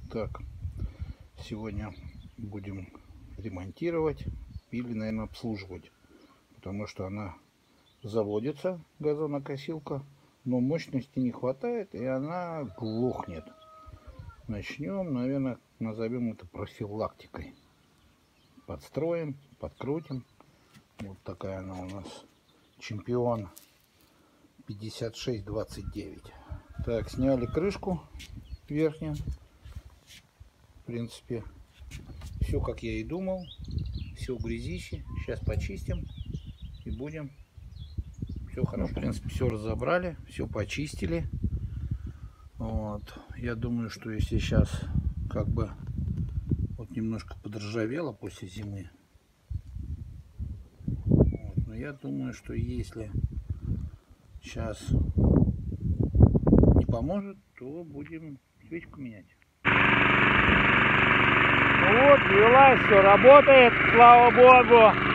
Так, сегодня будем ремонтировать или, наверное, обслуживать, потому что она заводится, газонокосилка, но мощности не хватает, и она глохнет. Начнем, наверное, назовем это профилактикой. Подстроим, подкрутим. Вот такая она у нас, чемпион 5629. Так, сняли крышку верхнюю. В принципе, все как я и думал. Все в грязище. Сейчас почистим и будем. Все хорошо. В принципе, все разобрали, все почистили. Вот. Я думаю, что если сейчас как бы вот немножко подржавело после зимы. Вот. Но я думаю, что если сейчас не поможет, то будем свечку менять. Ну вот, вела, все работает, слава богу.